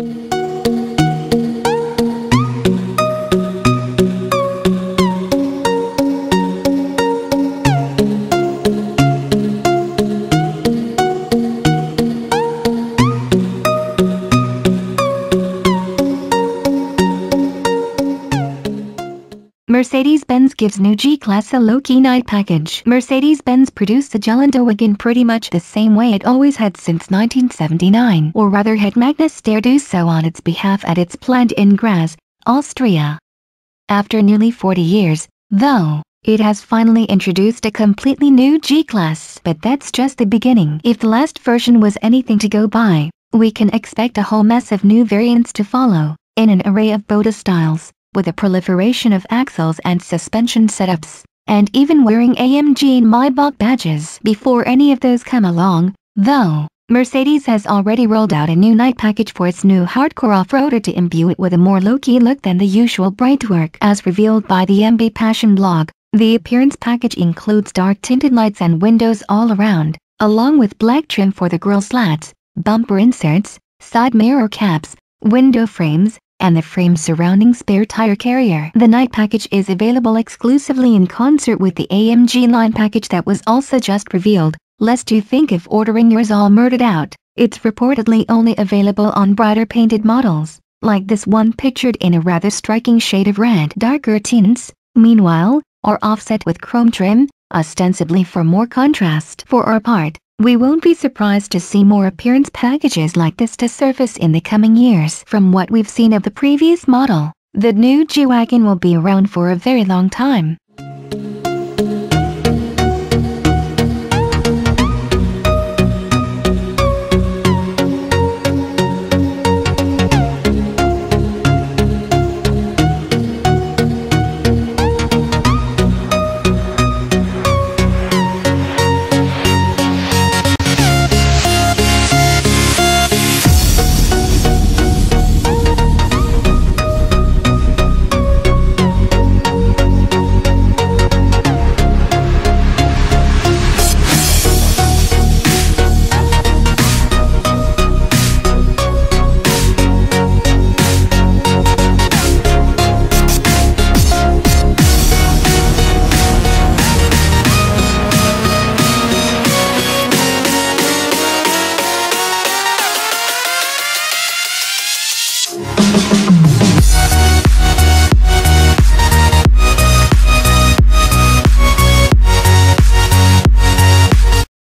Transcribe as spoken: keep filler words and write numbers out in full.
Mercedes-Benz gives new G-Class a low-key night package. Mercedes-Benz produced the Geländewagen pretty much the same way it always had since nineteen seventy-nine, or rather had Magna Steyr do so on its behalf at its plant in Graz, Austria. After nearly forty years, though, it has finally introduced a completely new G-Class. But that's just the beginning. If the last version was anything to go by, we can expect a whole mess of new variants to follow, in an array of body styles, with a proliferation of axles and suspension setups, and even wearing A M G and Maybach badges. Before any of those come along, though, Mercedes has already rolled out a new night package for its new hardcore off-roader to imbue it with a more low-key look than the usual brightwork. As revealed by the M B Passion blog, the appearance package includes dark-tinted lights and windows all around, along with black trim for the grille slats, bumper inserts, side mirror caps, window frames, and the frame surrounding spare tire carrier. The night package is available exclusively in concert with the A M G line package that was also just revealed. Lest you think of ordering yours all murdered out, it's reportedly only available on brighter painted models, like this one pictured in a rather striking shade of red. Darker tints, meanwhile, are offset with chrome trim, ostensibly for more contrast. For our part, we won't be surprised to see more appearance packages like this to surface in the coming years. From what we've seen of the previous model, the new G-Wagon will be around for a very long time.